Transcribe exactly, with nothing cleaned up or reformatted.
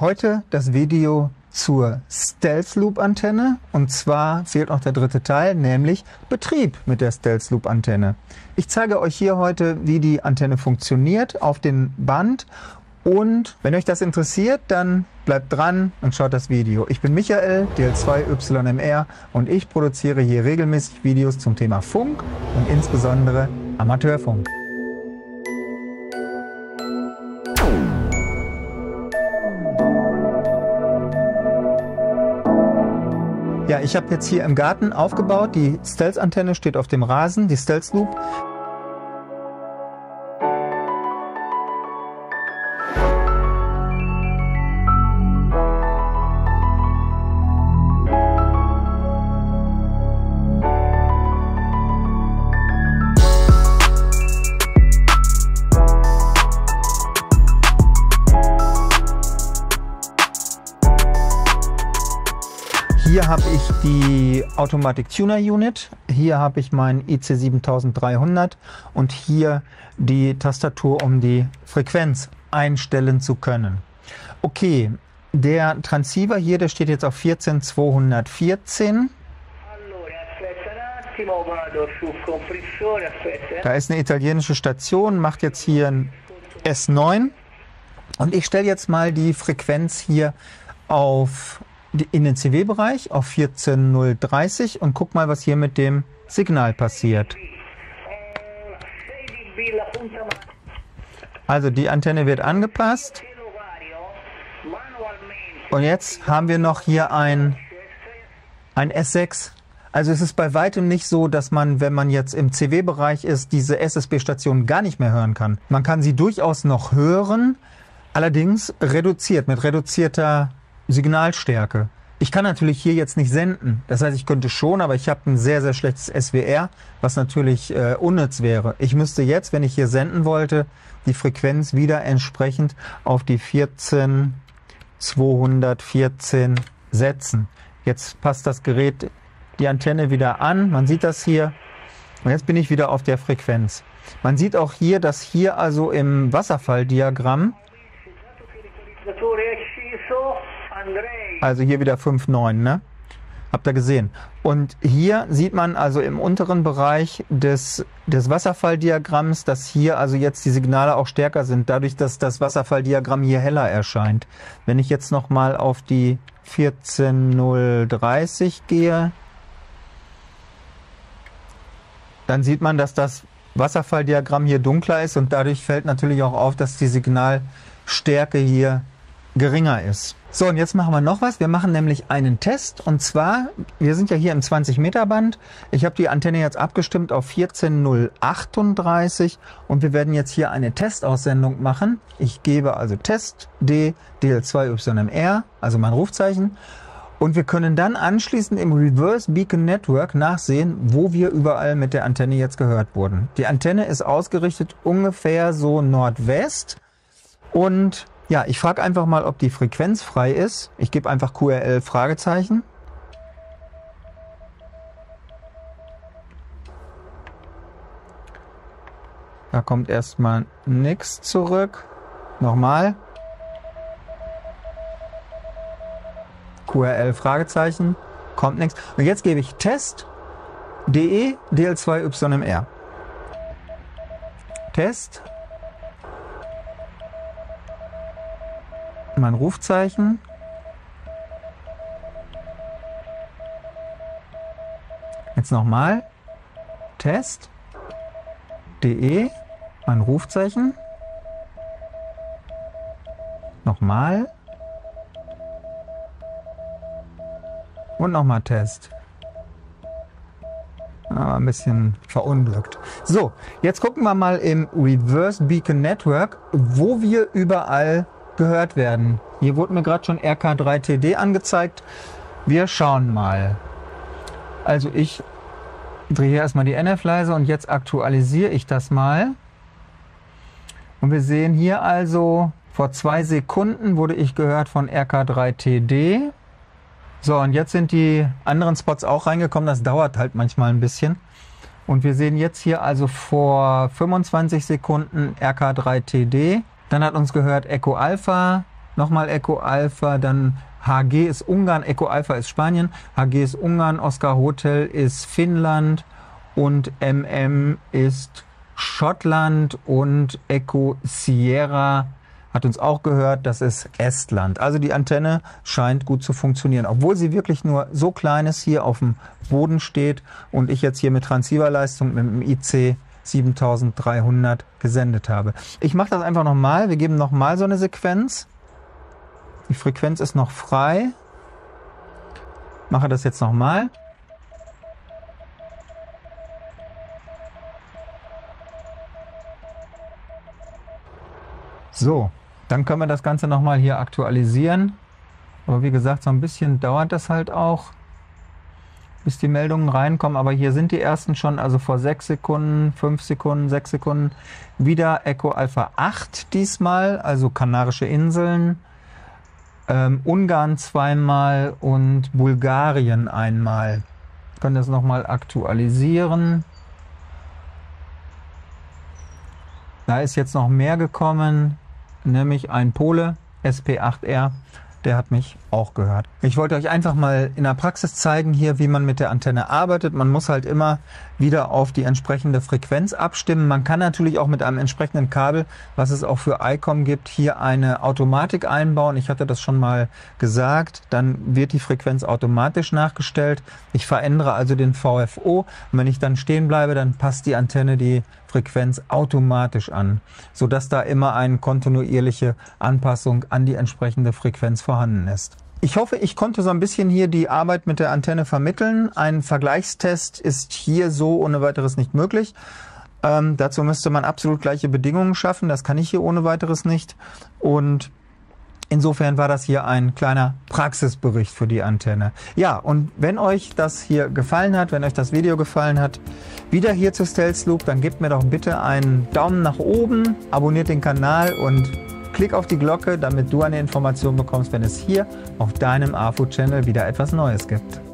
Heute das Video zur Stealth Loop Antenne, und zwar fehlt noch der dritte Teil, nämlich Betrieb mit der Stealth Loop Antenne. Ich zeige euch hier heute, wie die Antenne funktioniert auf dem Band, und wenn euch das interessiert, dann bleibt dran und schaut das Video. Ich bin Michael, D L zwei Y M R, und ich produziere hier regelmäßig Videos zum Thema Funk und insbesondere Amateurfunk. Ja, ich habe jetzt hier im Garten aufgebaut, die Stealth-Antenne steht auf dem Rasen, die Stealth Loop. Hier habe ich die Automatic Tuner Unit, hier habe ich mein I C siebentausenddreihundert und hier die Tastatur, um die Frequenz einstellen zu können. Okay, der Transceiver hier, der steht jetzt auf vierzehn zweihundertvierzehn. Da ist eine italienische Station, macht jetzt hier ein S neun, und ich stelle jetzt mal die Frequenz hier auf in den C W-Bereich auf vierzehn null dreißig und guck mal, was hier mit dem Signal passiert. Also die Antenne wird angepasst, und jetzt haben wir noch hier ein, ein S sechs. Also es ist bei weitem nicht so, dass man, wenn man jetzt im C W-Bereich ist, diese S S B-Station gar nicht mehr hören kann. Man kann sie durchaus noch hören, allerdings reduziert, mit reduzierter Signalstärke. Ich kann natürlich hier jetzt nicht senden. Das heißt, ich könnte schon, aber ich habe ein sehr, sehr schlechtes S W R, was natürlich äh, unnütz wäre. Ich müsste jetzt, wenn ich hier senden wollte, die Frequenz wieder entsprechend auf die vierzehn zweihundertvierzehn setzen. Jetzt passt das Gerät, die Antenne wieder an. Man sieht das hier. Und jetzt bin ich wieder auf der Frequenz. Man sieht auch hier, dass hier also im Wasserfalldiagramm, also hier wieder fünf neun, ne? Habt ihr gesehen. Und hier sieht man also im unteren Bereich des, des Wasserfalldiagramms, dass hier also jetzt die Signale auch stärker sind, dadurch, dass das Wasserfalldiagramm hier heller erscheint. Wenn ich jetzt nochmal auf die vierzehn null dreißig gehe, dann sieht man, dass das Wasserfalldiagramm hier dunkler ist, und dadurch fällt natürlich auch auf, dass die Signalstärke hier geringer ist. So, und jetzt machen wir noch was. Wir machen nämlich einen Test, und zwar, wir sind ja hier im zwanzig Meter Band. Ich habe die Antenne jetzt abgestimmt auf vierzehn null achtunddreißig, und wir werden jetzt hier eine Testaussendung machen. Ich gebe also Test D, D L zwei Y M R, also mein Rufzeichen, und wir können dann anschließend im Reverse Beacon Network nachsehen, wo wir überall mit der Antenne jetzt gehört wurden. Die Antenne ist ausgerichtet ungefähr so Nordwest, und ja, ich frage einfach mal, ob die Frequenz frei ist. Ich gebe einfach Q R L Fragezeichen. Da kommt erstmal nichts zurück. Nochmal. Q R L Fragezeichen. Kommt nichts. Und jetzt gebe ich Test D E D L zwei Y M R. Test. Mein Rufzeichen. Jetzt nochmal. Test. D E. Mein Rufzeichen. Nochmal. Und nochmal Test. Aber ein bisschen verunglückt. So, jetzt gucken wir mal im Reverse Beacon Network, wo wir überall gehört werden. Hier wurde mir gerade schon R K drei T D angezeigt. Wir schauen mal. Also ich drehe hier erstmal die N F leise, und jetzt aktualisiere ich das mal. Und wir sehen hier also, vor zwei Sekunden wurde ich gehört von R K drei T D. So, und jetzt sind die anderen Spots auch reingekommen. Das dauert halt manchmal ein bisschen. Und wir sehen jetzt hier also vor fünfundzwanzig Sekunden R K drei T D. Dann hat uns gehört Echo Alpha, nochmal Echo Alpha, dann H G ist Ungarn, Echo Alpha ist Spanien, H G ist Ungarn, Oscar Hotel ist Finnland und M M ist Schottland und Echo Sierra hat uns auch gehört, das ist Estland. Also die Antenne scheint gut zu funktionieren, obwohl sie wirklich nur so klein ist, hier auf dem Boden steht und ich jetzt hier mit Transceiverleistung mit dem I C siebentausenddreihundert gesendet habe. Ich mache das einfach nochmal. Wir geben nochmal so eine Sequenz. Die Frequenz ist noch frei. Mache das jetzt nochmal. So, dann können wir das Ganze nochmal hier aktualisieren. Aber wie gesagt, so ein bisschen dauert das halt auch, bis die Meldungen reinkommen. Aber hier sind die ersten schon, also vor sechs Sekunden, fünf Sekunden, sechs Sekunden. Wieder Echo Alpha acht diesmal, also Kanarische Inseln. Ähm, Ungarn zweimal und Bulgarien einmal. Wir können das nochmal aktualisieren. Da ist jetzt noch mehr gekommen, nämlich ein Pole, S P acht R, der hat mich auch gehört. Ich wollte euch einfach mal in der Praxis zeigen hier, wie man mit der Antenne arbeitet. Man muss halt immer wieder auf die entsprechende Frequenz abstimmen. Man kann natürlich auch mit einem entsprechenden Kabel, was es auch für I COM gibt, hier eine Automatik einbauen. Ich hatte das schon mal gesagt. Dann wird die Frequenz automatisch nachgestellt. Ich verändere also den V F O. Und wenn ich dann stehen bleibe, dann passt die Antenne die Frequenz automatisch an, sodass da immer eine kontinuierliche Anpassung an die entsprechende Frequenz vorhanden ist. Ich hoffe, ich konnte so ein bisschen hier die Arbeit mit der Antenne vermitteln. Ein Vergleichstest ist hier so ohne weiteres nicht möglich. Ähm, dazu müsste man absolut gleiche Bedingungen schaffen. Das kann ich hier ohne weiteres nicht. Und insofern war das hier ein kleiner Praxisbericht für die Antenne. Ja, und wenn euch das hier gefallen hat, wenn euch das Video gefallen hat, wieder hier zu Stelzloop, dann gebt mir doch bitte einen Daumen nach oben, abonniert den Kanal und klick auf die Glocke, damit du eine Information bekommst, wenn es hier auf deinem A F U-Channel wieder etwas Neues gibt.